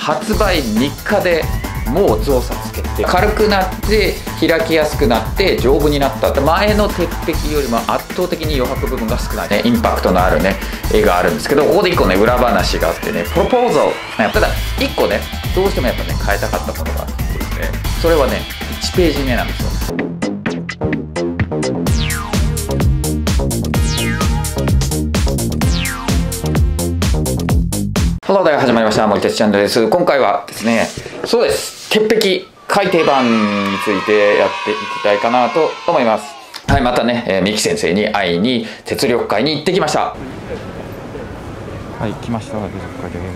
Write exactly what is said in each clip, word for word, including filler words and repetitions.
発売みっかでもう増差つけて軽くなって開きやすくなって丈夫になった。前の鉄壁よりも圧倒的に余白部分が少ない、ね、インパクトのあるね絵があるんですけど、ここでいっこね裏話があってね、プロポーザル、ただいっこねどうしてもやっぱね変えたかったものがあってですね、それはねいちページ目なんですよ。Hello で始まりました森哲チャンネルです。今回はですね、そうです、鉄壁改訂版についてやっていきたいかなと思います。はい、またね、えー、三木先生に会いに鉄力会に行ってきました。はい、来ました。鉄力会で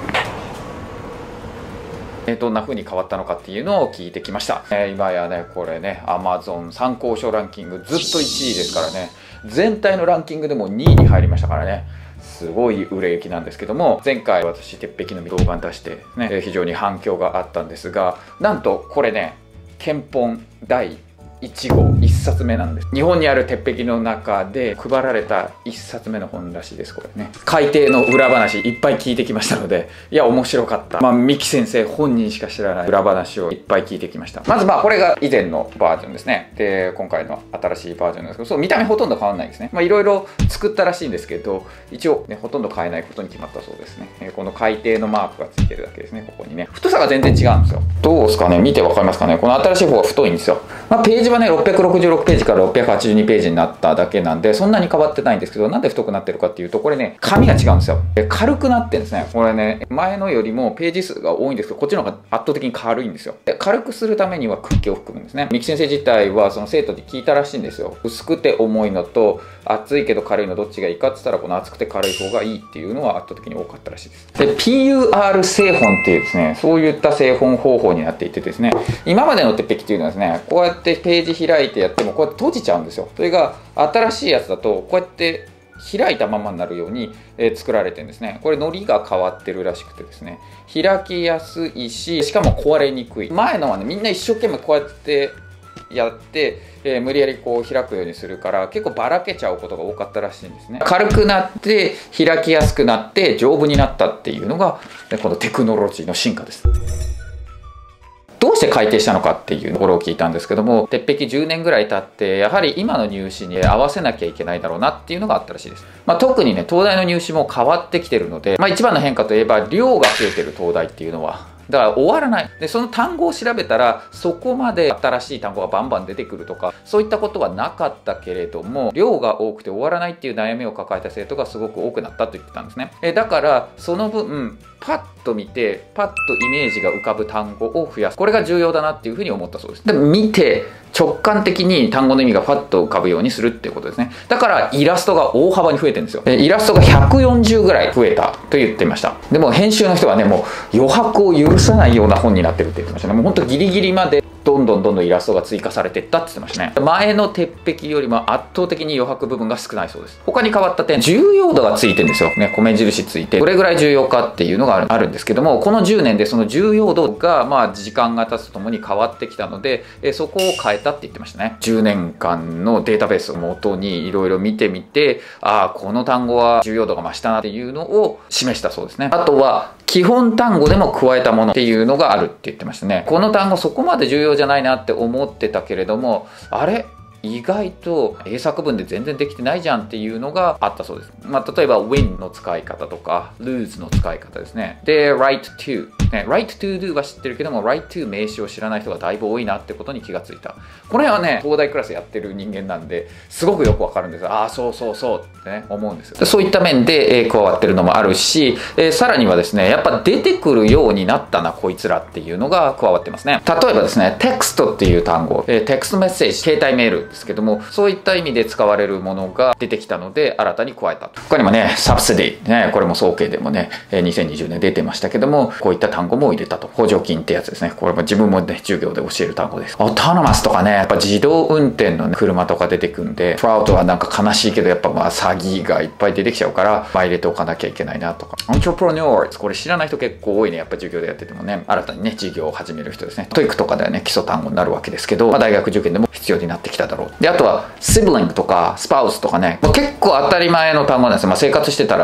えー、どんな風に変わったのかっていうのを聞いてきました。えー、今やねこれね Amazon 参考書ランキングずっといちいですからね、全体のランキングでもにいに入りましたからね、すごい売れ行きなんですけども、前回私鉄壁の動画に出してね非常に反響があったんですが、なんとこれね憲本だいいちごういっさつめなんです。日本にある鉄壁の中で配られたいっさつめの本らしいです。これね改訂の裏話いっぱい聞いてきましたので、いや面白かった。まあ三木先生本人しか知らない裏話をいっぱい聞いてきました。まずまあこれが以前のバージョンですね。で今回の新しいバージョンなんですけど、そう見た目ほとんど変わらないですね。まあいろいろ作ったらしいんですけど、一応ねほとんど変えないことに決まったそうですね。えこの改訂のマークがついてるだけですね。ここにね太さが全然違うんですよ。どうですかね、見てわかりますかね。この新しい方が太いんですよ。まあページはねろっぴゃくろくじゅうろくページからろっぴゃくはちじゅうにページになっただけなんでそんなに変わってないんですけど、なんで太くなってるかっていうと、これね紙が違うんですよ。で軽くなってるんですね。これね前のよりもページ数が多いんですけど、こっちの方が圧倒的に軽いんですよ。で軽くするためには空気を含むんですね。三木先生自体はその生徒に聞いたらしいんですよ。薄くて重いのと厚いけど軽いのどっちがいいかって言ったら、この厚くて軽い方がいいっていうのは圧倒的に多かったらしいです。で ピーユーアール 製本っていうですね、そういった製本方法になっていてですね、今までの鉄壁っていうのはですね、こうやってページ開いてやってもこうやって閉じちゃうんですよ。それが新しいやつだとこうやって開いたままになるように、えー、作られてるんですね。これ糊が変わってるらしくてですね、開きやすいし、しかも壊れにくい。前のはねみんな一生懸命こうやってやって、えー、無理やりこう開くようにするから結構ばらけちゃうことが多かったらしいんですね。軽くなって開きやすくなって丈夫になったっていうのがこのテクノロジーの進化です。どうして改訂したのかっていうところを聞いたんですけども、鉄壁じゅうねんぐらい経ってやはり今の入試に合わせなきゃいけないだろうなっていうのがあったらしいです。まあ、特にね東大の入試も変わってきてるので、まあ、一番の変化といえば量が増えてる東大っていうのはだから終わらない。でその単語を調べたらそこまで新しい単語がバンバン出てくるとかそういったことはなかったけれども、量が多くて終わらないっていう悩みを抱えた生徒がすごく多くなったと言ってたんですね。えだからその分パッと見てパッとイメージが浮かぶ単語を増やす、これが重要だなっていうふうに思ったそうです。で見て直感的に単語の意味がパッと浮かぶようにするっていうことですね。だからイラストが大幅に増えてるんですよ。イラストがひゃくよんじゅうぐらい増えたと言ってました。でも編集の人はねもう余白を許さないような本になってるって言ってましたね。もうほんとギリギリまでどんどんどんどんイラストが追加されていったって言ってましたね。前の鉄壁よりも圧倒的に余白部分が少ないそうです。他に変わった点、重要度がついてるんですよね。米印ついてどれぐらい重要かっていうのがあるんですけども、このじゅうねんでその重要度がまあ時間が経つとともに変わってきたので、えそこを変えたって言ってましたね。じゅうねんかんのデータベースを元にいろいろ見てみて、ああこの単語は重要度が増したなっていうのを示したそうですね。あとは基本単語でも加えたものっていうのがあるって言ってましたね。この単語そこまで重要じゃないなって思ってたけれども、あれ意外と英作文で全然できてないじゃんっていうのがあったそうです。まあ、例えば win の使い方とか lose の使い方ですね。で right to、ね、right to do は知ってるけども right to 名詞を知らない人がだいぶ多いなってことに気がついた。これはね東大クラスやってる人間なんですごくよくわかるんです。ああそうそうそうってね思うんですよ。そういった面で、えー、加わってるのもあるし、えー、さらにはですねやっぱ出てくるようになったなこいつらっていうのが加わってますね。例えばですねテクストっていう単語、えー、テクストメッセージ携帯メールですけども、そういった意味で使われるものが出てきたので新たに加えたと。他にもねサブシディ、ね、これも総計でもねにせんにじゅうねん出てましたけども、こういった単語も入れたと。補助金ってやつですね。これも自分もね授業で教える単語です。オートノマスとかねやっぱ自動運転の、ね、車とか出てくんで、フラウトはなんか悲しいけどやっぱまあ詐欺がいっぱい出てきちゃうから、まあ、入れておかなきゃいけないなとか。エントレプレニョー、これ知らない人結構多いね。やっぱ授業でやっててもね新たにね授業を始める人ですね。トイックとかではね基礎単語になるわけですけど、まあ、大学受験でも必要になってきただろう。であとはシブリングとかスパウスとかね、まあ、結構当たり前の単語なんですよ。まあ、生活してたら知って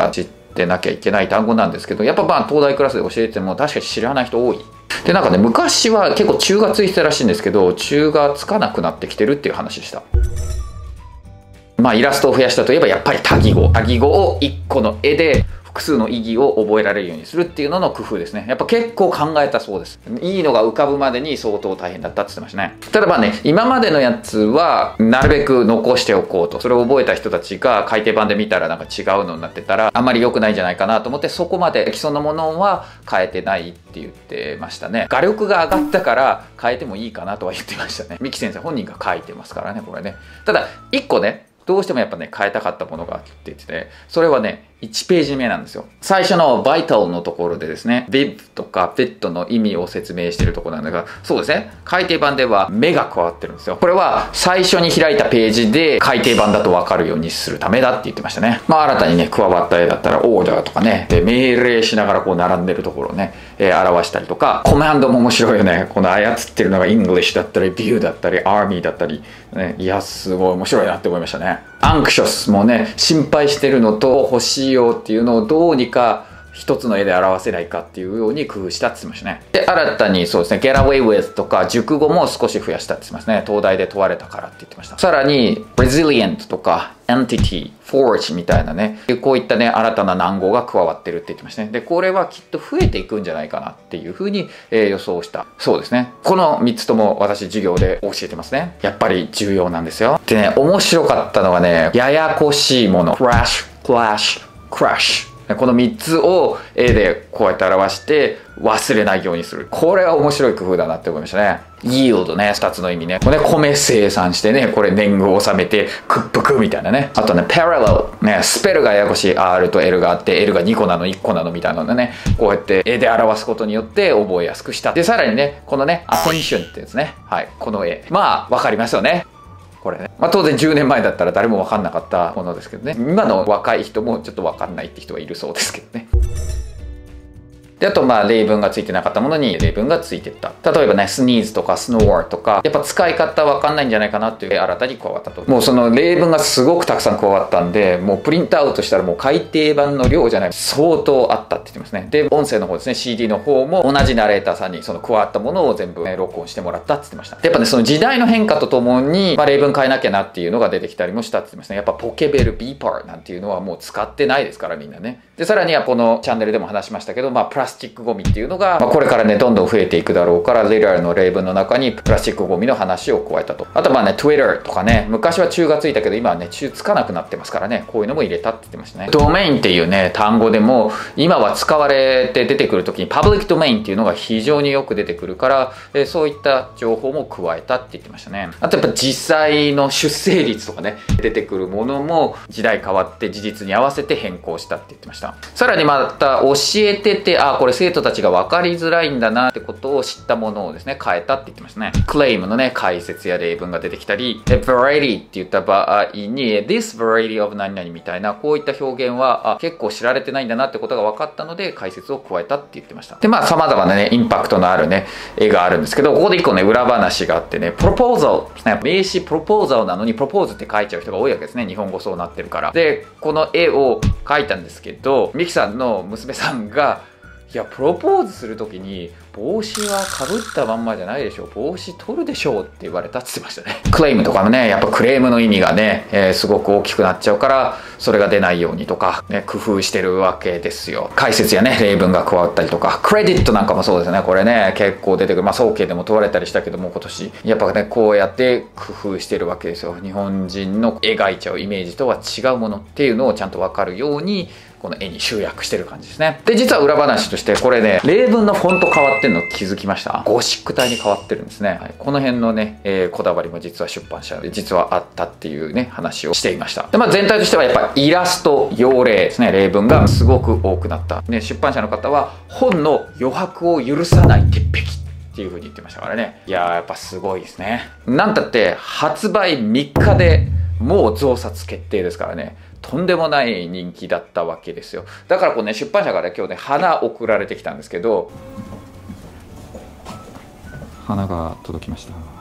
ってなきゃいけない単語なんですけど、やっぱまあ東大クラスで教えても確かに知らない人多い。でなんかね、昔は結構中がついてたらしいんですけど、中がつかなくなってきてるっていう話でした。まあイラストを増やしたといえばやっぱり多義語。多義語をいっこの絵で複数の意義を覚えられるようにするっていうのの工夫ですね。やっぱ結構考えたそうです。いいのが浮かぶまでに相当大変だったって言ってましたね。ただまあね、今までのやつはなるべく残しておこうと。それを覚えた人たちが改訂版で見たらなんか違うのになってたらあんまり良くないんじゃないかなと思って、そこまで既存のものは変えてないって言ってましたね。画力が上がったから変えてもいいかなとは言ってましたね。三木先生本人が書いてますからね、これね。ただいっこね、どうしてもやっぱね変えたかったものがあって言ってて、それはねいちページ目なんですよ。最初のバイタルのところでですね、ビブとかフィットの意味を説明しているところなんだが、そうですね、改訂版では目が加わってるんですよ。これは最初に開いたページで改訂版だと分かるようにするためだって言ってましたね。まあ新たにね加わった絵だったらオーダーとかね、で命令しながらこう並んでるところをね、えー、表したりとか、コマンドも面白いよね。この操ってるのが English だったり View だったり Army だったり、ね、いやすごい面白いなって思いましたね。アンクショスもね、心配してるのと欲しいよっていうのをどうにか一つの絵で表せないかっていうように工夫したって言ってましたね。で、新たにそうですね、Get Away With とか熟語も少し増やしたって言ってますね。東大で問われたからって言ってました。さらに Resilient とか Entity、Forge みたいなね、こういったね、新たな難語が加わってるって言ってましたね。で、これはきっと増えていくんじゃないかなっていうふうに、えー、予想した。そうですね。このみっつとも私授業で教えてますね。やっぱり重要なんですよ。でね、面白かったのがね、ややこしいもの。Crash、Clash、Crash。このみっつを絵でこうやって表して忘れないようにする。これは面白い工夫だなって思いましたね。yield ね、ふたつの意味ね。これね、米生産してね、これ年貢を納めて屈服みたいなね。あとね、parallel ね、スペルがややこしい R と L があって、L がにこなのいっこなのみたいなのでね、こうやって絵で表すことによって覚えやすくした。で、さらにね、このね、attention ってやつね。はい、この絵。まあ、わかりますよね。これね。まあ当然じゅうねんまえだったら誰も分かんなかったものですけどね。今の若い人もちょっと分かんないって人がいるそうですけどね。で、あとまあ例文がついてなかったものに例文がついてった。例えばね、sneeze とか snore とか、やっぱ使い方わかんないんじゃないかなっていう新たに加わったと。もうその例文がすごくたくさん加わったんで、もうプリントアウトしたらもう改訂版の量じゃない、相当あったって言ってますね。で、音声の方ですね、シーディー の方も同じナレーターさんにその加わったものを全部、ね、録音してもらったって言ってました。で、やっぱね、その時代の変化とともに、まあ、例文変えなきゃなっていうのが出てきたりもしたって言ってましたね。やっぱポケベル B パーなんていうのはもう使ってないですからみんなね。で、さらにはこのチャンネルでも話しましたけど、まあプラスチックゴミっていうのが、まあ、これからねどんどん増えていくだろうから、レイラーの例文の中にプラスチックゴミの話を加えたと。あとまあね Twitter とかね、昔は中がついたけど今はね中つかなくなってますからね、こういうのも入れたって言ってましたね。ドメインっていうね単語でも今は使われて出てくる時にパブリックドメインっていうのが非常によく出てくるから、えー、そういった情報も加えたって言ってましたね。あとやっぱ実際の出生率とかね出てくるものも時代変わって事実に合わせて変更したって言ってました。さらにまた教えてて、あこれ生徒たちが分かりづらいんだなってことを知ったものをですね変えたって言ってましたね。クレイムのね解説や例文が出てきたり、variety って言った場合に this variety of 何々みたいなこういった表現はあ結構知られてないんだなってことが分かったので解説を加えたって言ってました。でまあ様々なねインパクトのあるね絵があるんですけど、ここで一個ね裏話があってね、プロポーザル、名詞プロポーザルなのにプロポーズって書いちゃう人が多いわけですね。日本語そうなってるから。でこの絵を描いたんですけど、ミキさんの娘さんがいやプロポーズする時に帽子はかぶったまんまじゃないでしょ、帽子取るでしょうって言われたって言ってましたね。クレームとかもねやっぱクレームの意味がね、えー、すごく大きくなっちゃうからそれが出ないようにとか、ね、工夫してるわけですよ。解説やね例文が加わったりとか、クレディットなんかもそうですね。これね結構出てくる、まあ早慶でも問われたりしたけども今年やっぱねこうやって工夫してるわけですよ。日本人の描いちゃうイメージとは違うものっていうのをちゃんと分かるようにこの絵に集約してる感じですね。で実は裏話としてこれね例文のフォント変わってるの気づきました？ゴシック体に変わってるんですね。はい、この辺のね、えー、こだわりも実は出版社で実はあったっていうね話をしていました。でまあ全体としてはやっぱイラスト用例ですね、例文がすごく多くなった、ね、出版社の方は本の余白を許さない鉄壁っていう風に言ってましたからね。いやーやっぱすごいですね。なんたって発売みっかでもう増刷決定ですからね、とんでもない人気だったわけですよ。だからこうね出版社から今日ね花送られてきたんですけど、花が届きました。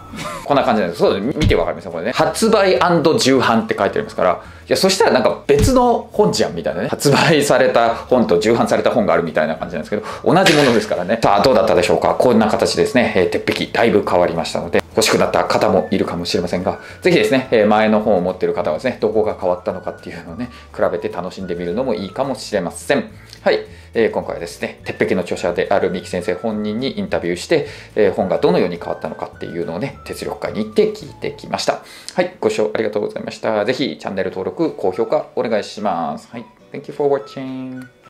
こんな感じなんです。そう見てわかりますよこれね。発売&重版って書いてありますから、いやそしたらなんか別の本じゃんみたいなね。発売された本と重版された本があるみたいな感じなんですけど、同じものですからね。さあどうだったでしょうか。こんな形ですね、えー、鉄壁だいぶ変わりましたので、欲しくなった方もいるかもしれませんが、ぜひですね、えー、前の本を持っている方はですね、どこが変わったのかっていうのをね、比べて楽しんでみるのもいいかもしれません。はい、えー、今回はですね、鉄壁の著者である三木先生本人にインタビューして、えー、本がどのように変わったのかっていうのをね、鉄力会に行って聞いてきました。はい、ご視聴ありがとうございました。ぜひチャンネル登録、高評価お願いします。はい、Thank you for watching.